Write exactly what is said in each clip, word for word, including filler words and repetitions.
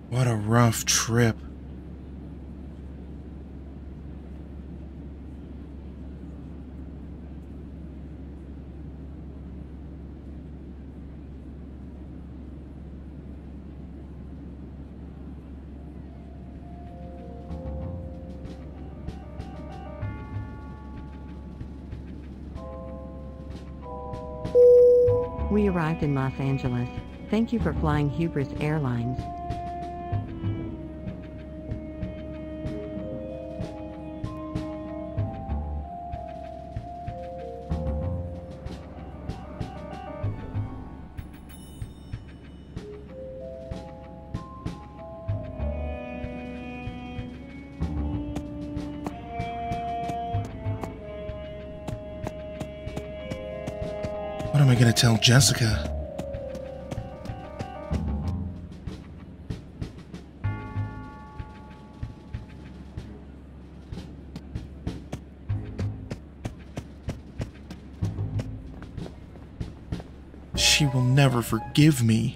What a rough trip. We arrived in Los Angeles. Thank you for flying Hubris Airlines. What am I gonna tell Jessica? She will never forgive me.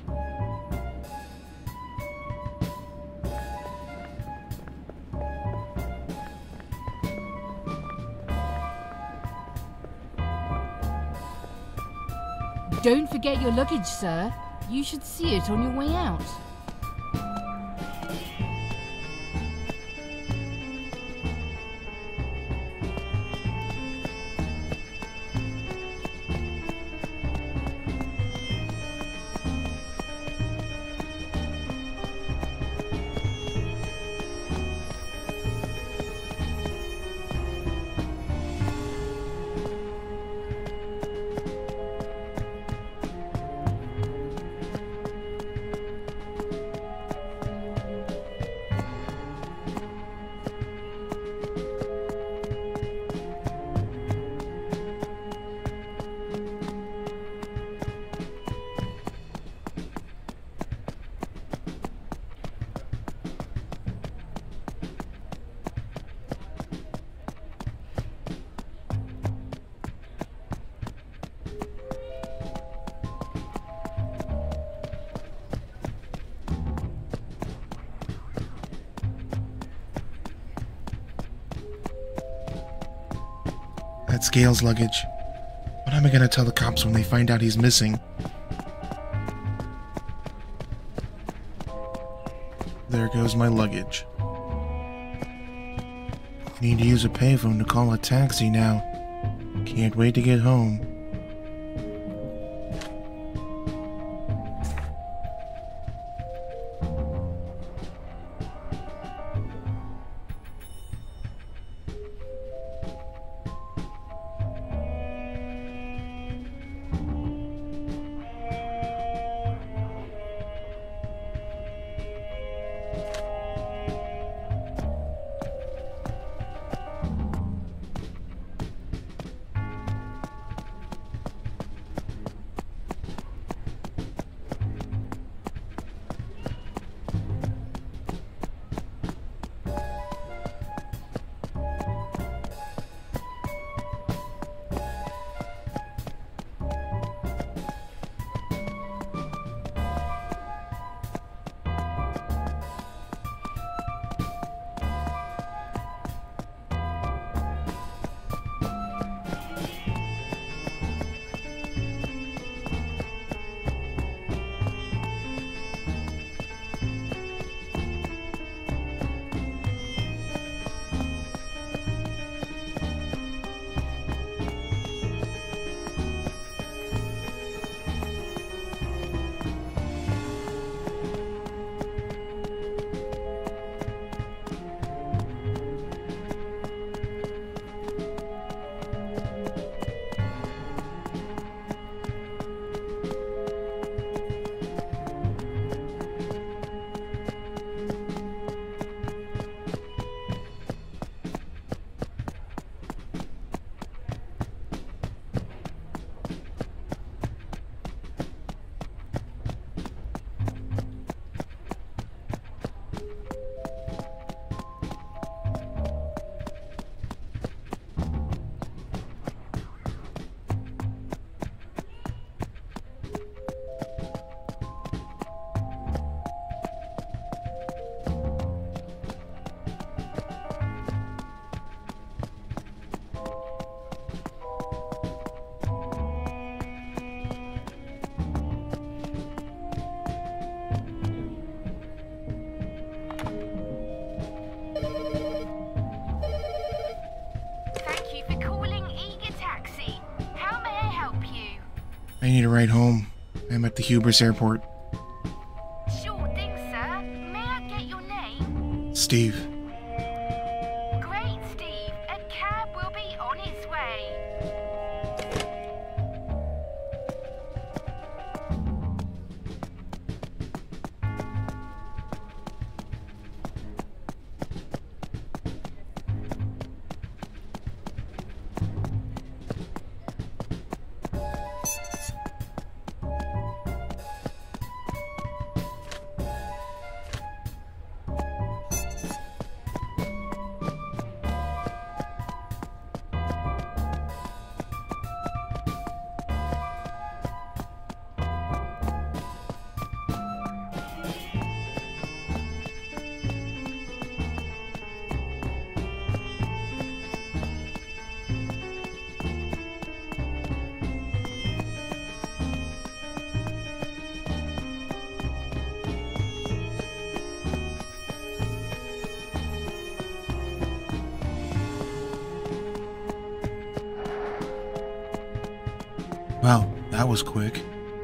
Don't forget your luggage, sir. You should see it on your way out. That's Gail's luggage. What am I gonna tell the cops when they find out he's missing? There goes my luggage. Need to use a payphone to call a taxi now. Can't wait to get home. I need a ride home. I'm at the Hubris airport. Sure thing, sir. May I get your name? Steve. Great, Steve. A cab will be on its way. Wow, that was quick.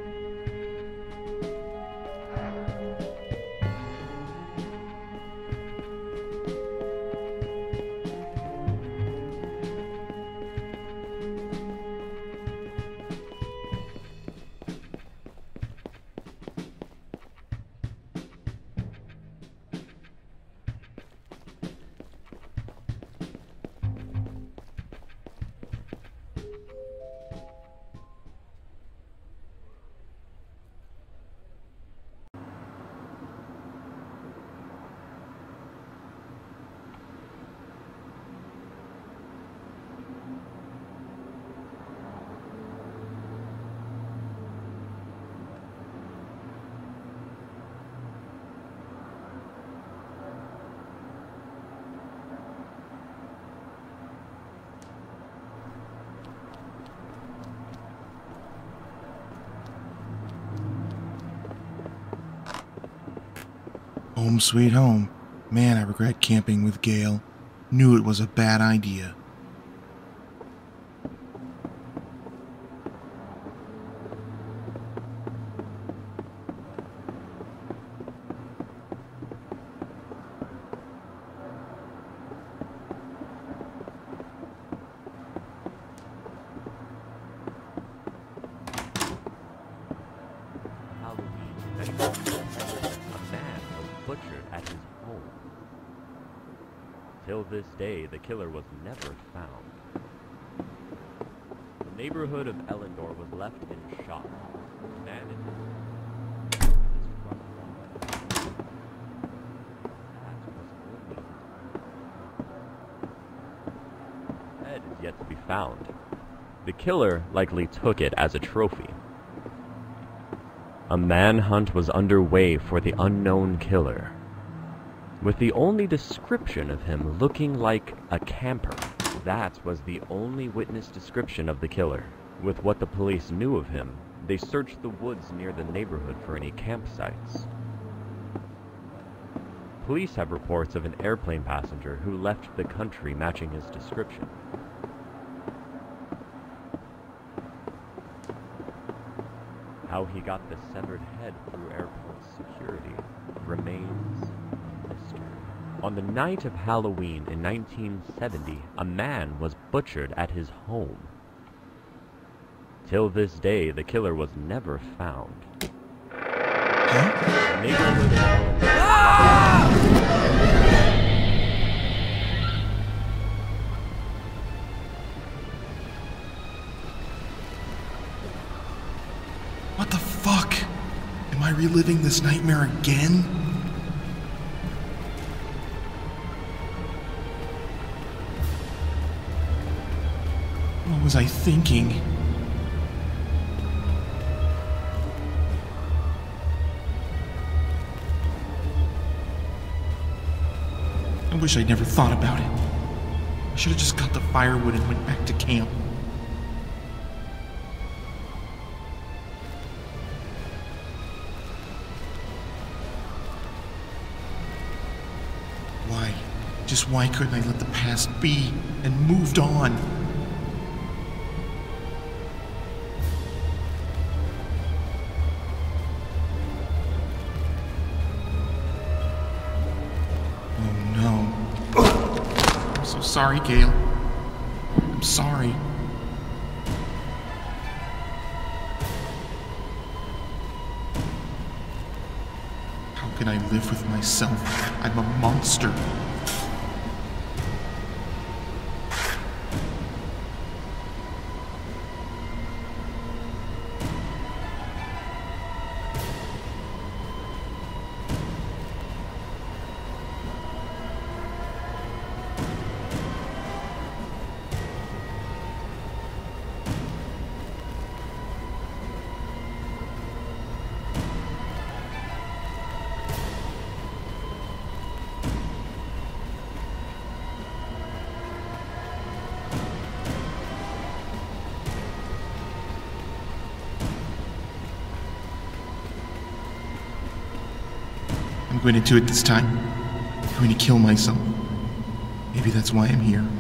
Home sweet home. Man, I regret camping with Gail. Knew it was a bad idea. Till this day, the killer was never found. The neighborhood of Ellendor was left in shock. The man in his front lawn. That was only his head is yet to be found. The killer likely took it as a trophy. A manhunt was underway for the unknown killer, with the only description of him looking like a camper. That was the only witness description of the killer. With what the police knew of him, they searched the woods near the neighborhood for any campsites. Police have reports of an airplane passenger who left the country matching his description. How he got the severed head through airport security remains a mystery. On the night of Halloween in nineteen seventy, a man was butchered at his home. Till this day, the killer was never found. Huh? Neighborhood What the fuck? Am I reliving this nightmare again? What was I thinking? I wish I'd never thought about it. I should have just got the firewood and went back to camp. Why? Just why couldn't I let the past be and moved on? sorry, Gail. I'm sorry. How can I live with myself? I'm a monster. I'm going to do it this time. I'm going to kill myself. Maybe that's why I'm here.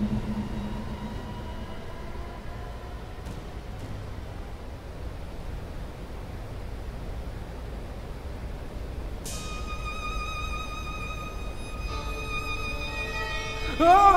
Ah!